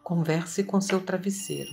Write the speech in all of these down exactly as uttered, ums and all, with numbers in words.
Converse com seu travesseiro.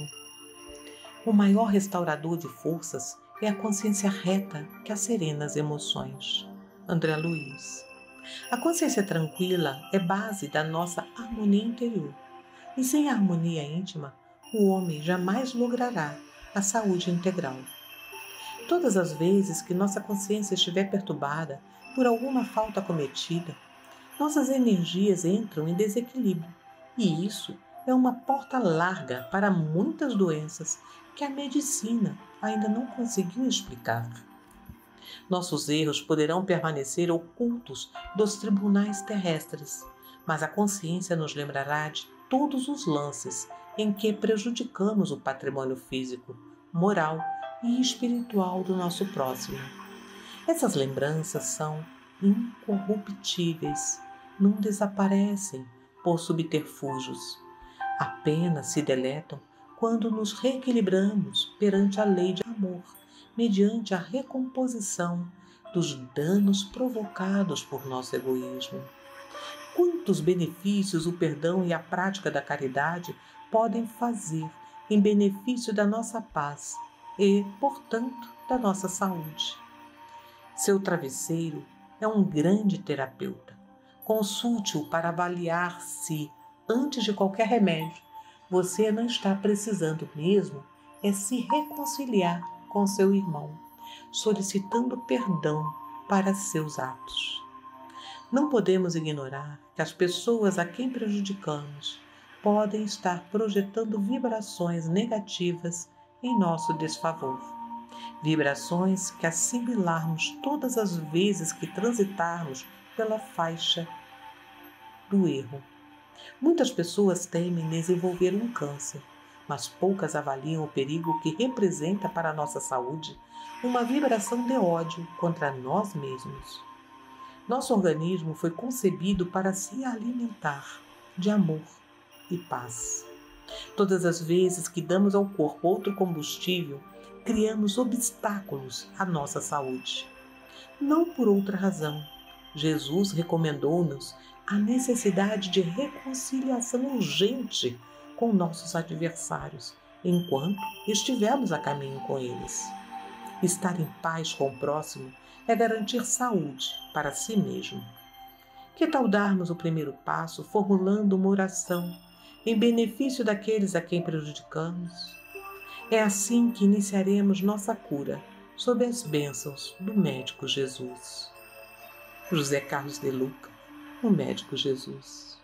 O maior restaurador de forças é a consciência reta que asserena as emoções. André Luiz. A consciência tranquila é base da nossa harmonia interior. E sem harmonia íntima, o homem jamais logrará a saúde integral. Todas as vezes que nossa consciência estiver perturbada por alguma falta cometida, nossas energias entram em desequilíbrio, e isso é uma porta larga para muitas doenças que a medicina ainda não conseguiu explicar. Nossos erros poderão permanecer ocultos dos tribunais terrestres, mas a consciência nos lembrará de todos os lances em que prejudicamos o patrimônio físico, moral e espiritual do nosso próximo. Essas lembranças são incorruptíveis, não desaparecem por subterfúgios, apenas se deletam quando nos reequilibramos perante a lei de amor, mediante a recomposição dos danos provocados por nosso egoísmo. Quantos benefícios o perdão e a prática da caridade podem fazer em benefício da nossa paz e, portanto, da nossa saúde. Seu travesseiro é um grande terapeuta. Consulte-o para avaliar se, antes de qualquer remédio, você não está precisando mesmo é se reconciliar com seu irmão, solicitando perdão para seus atos. Não podemos ignorar que as pessoas a quem prejudicamos podem estar projetando vibrações negativas em nosso desfavor. Vibrações que assimilarmos todas as vezes que transitarmos pela faixa do erro. Muitas pessoas temem desenvolver um câncer, mas poucas avaliam o perigo que representa para a nossa saúde uma vibração de ódio contra nós mesmos. Nosso organismo foi concebido para se alimentar de amor e paz. Todas as vezes que damos ao corpo outro combustível, criamos obstáculos à nossa saúde. Não por outra razão. Jesus recomendou-nos a necessidade de reconciliação urgente com nossos adversários, enquanto estivermos a caminho com eles. Estar em paz com o próximo é garantir saúde para si mesmo. Que tal darmos o primeiro passo formulando uma oração em benefício daqueles a quem prejudicamos? É assim que iniciaremos nossa cura sob as bênçãos do médico Jesus. José Carlos de Luca, o médico Jesus.